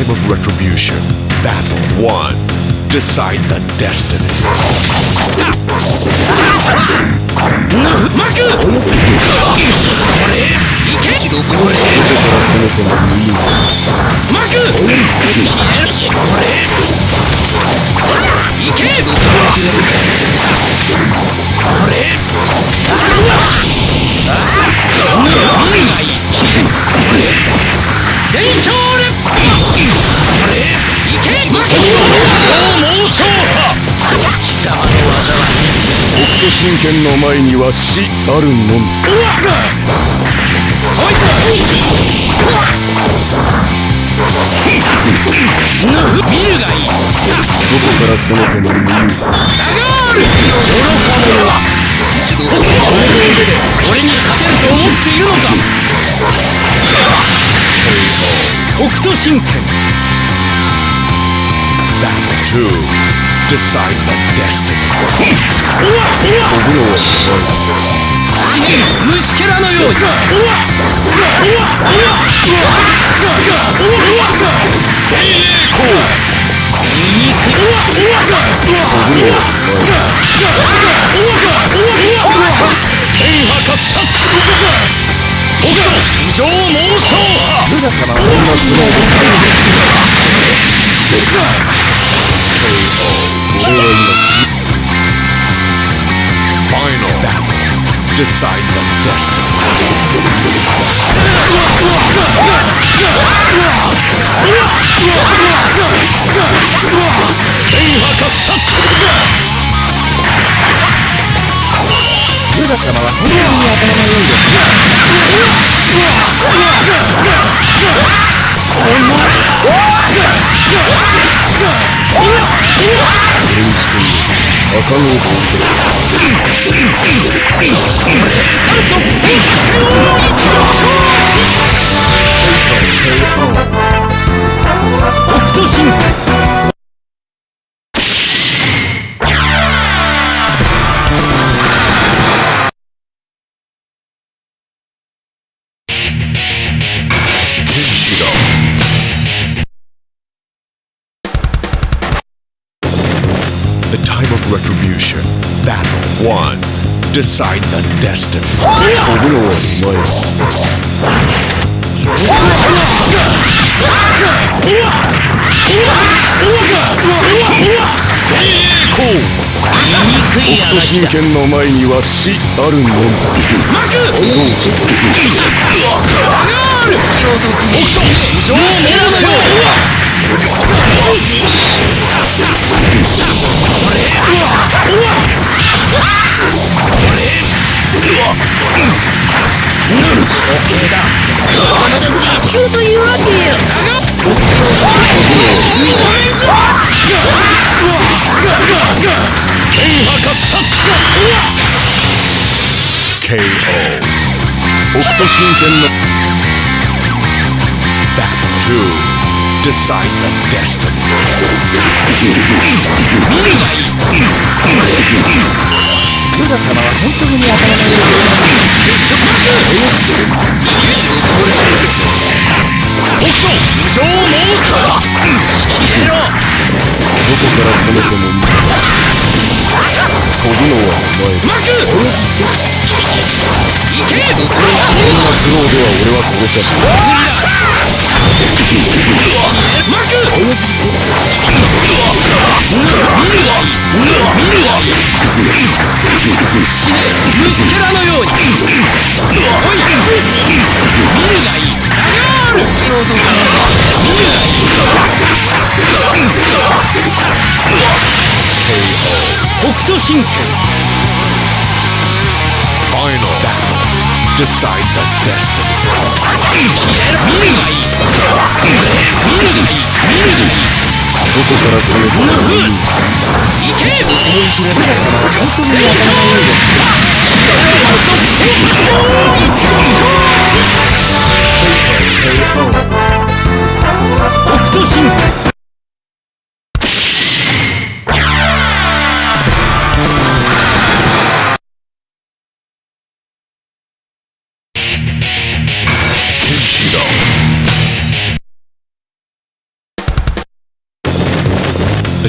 time of retribution. Battle 1. Decide the destiny. 北斗神拳の前には死あるのみ。どこからその手の理由俺に勝てると思っているのか。北斗神拳。 Battle 2. Decide the destiny. 飛ぶのは死ね虫けらのように。成功。天破喝殺。北斗無常妄想派。 ルガ様は女相撲で Final battle. Decide the destiny. ルガ様は本当に頭の良いですね。赤の The time of retribution. Battle 1. Decide the destiny. 飛ぶのはうまい。北斗神拳の前には死あるのみ。 一応というわけよ。 KO. 北斗神拳の Battle 2. Decide the destiny. ルガ様は本当に頭の良い。どこから攻めてもいい。飛ぶのはお前。こんなスローでは俺は殺せない。 虫けらのように。おい、見るがいい。北斗神拳。 Final battle. Decide the destiny. 見るがいい。 どこから攻めてもいい。 いけ。 ルガ様は本当に頭の良いです。 北斗神拳。 Kishido.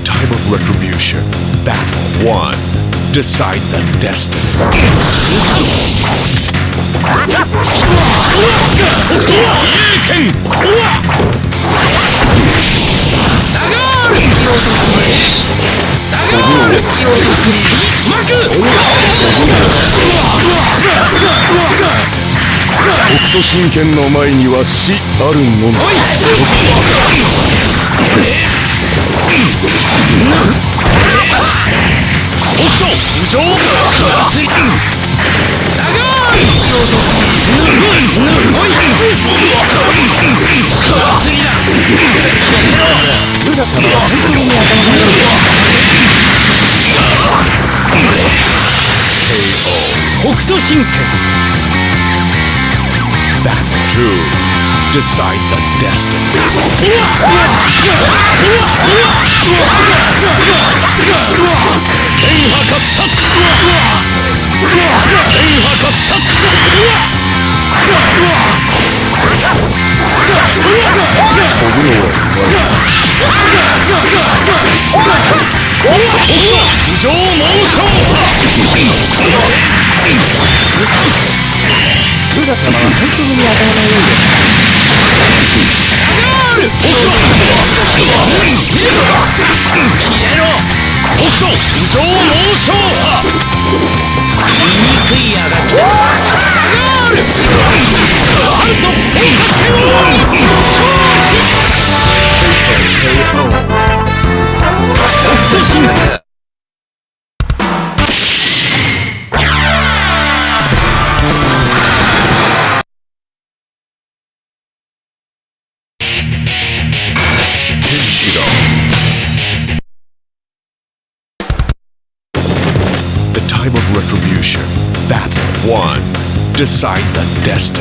time of retribution. Battle 1. Decide the destiny. 北斗神拳の前には死あるのみ。 北斗神拳。 Battle 2. Decide the destiny. The time of retribution. Battle 1. Decide the destiny.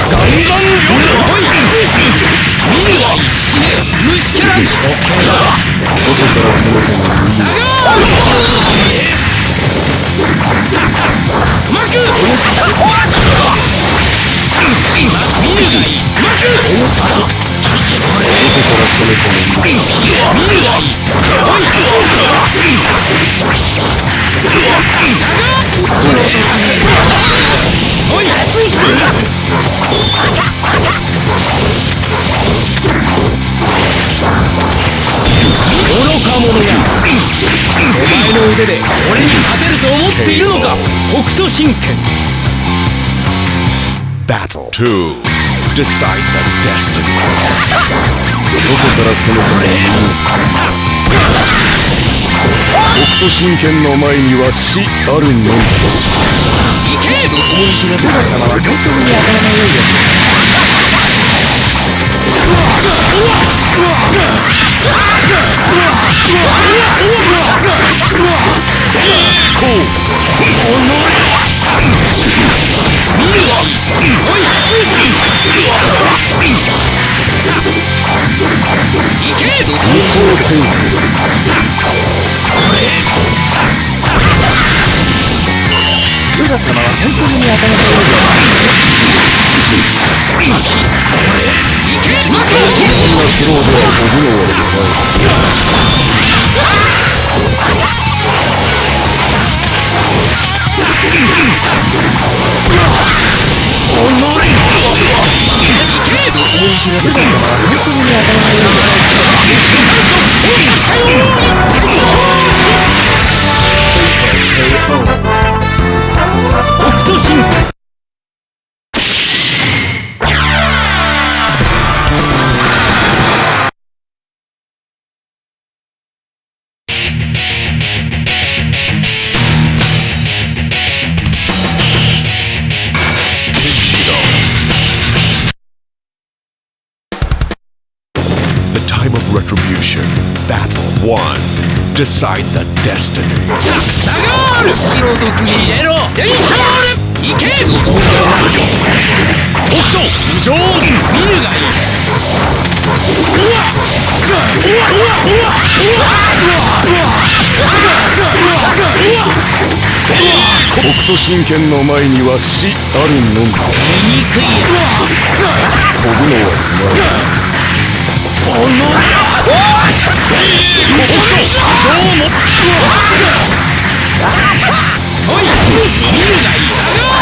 愚か者や、お前の腕で俺に勝てると思っているのか、北斗神拳。 Battle 2. Decide the destiny. どこからその子がいるのか。北斗神拳の前には死あるのみ。 行け、大石が姿様は本当に当たらないようです。 Time of retribution. Battle 1. Decide the destiny. ダガール、素人ク入れろ。デイタール、行け。北斗、無情、見るがいい。 北斗神拳の前には死あるのみ。 醜いや。 飛ぶのはうまい。 おい、見るがいい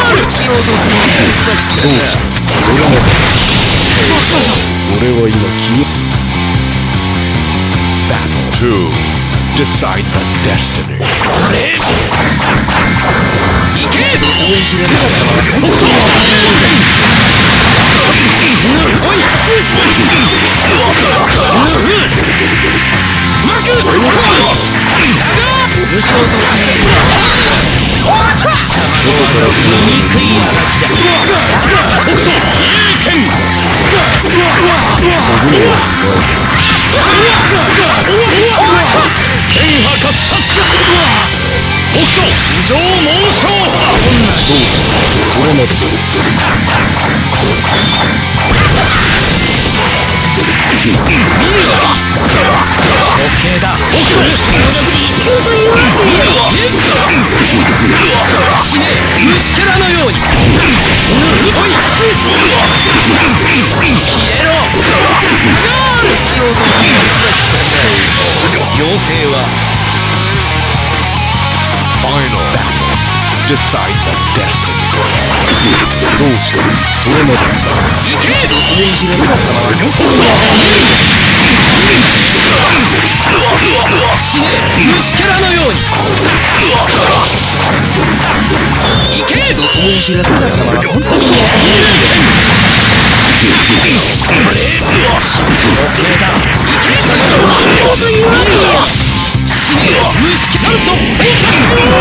俺は今君 Battle 2. Decide the destiny. いけ。おい、マク。醜いあがきだ。いい剣。剣破喝殺。北斗異常猛将。 それまで見るわ。処刑だ。北斗見るわ。死ねえ、虫けらのように。おい、消えろ。妖精は Final battle. Decide the destiny. どうしてそれまでいけ。死ねえ、虫けらのように。いけ。死ねえ、虫けらの。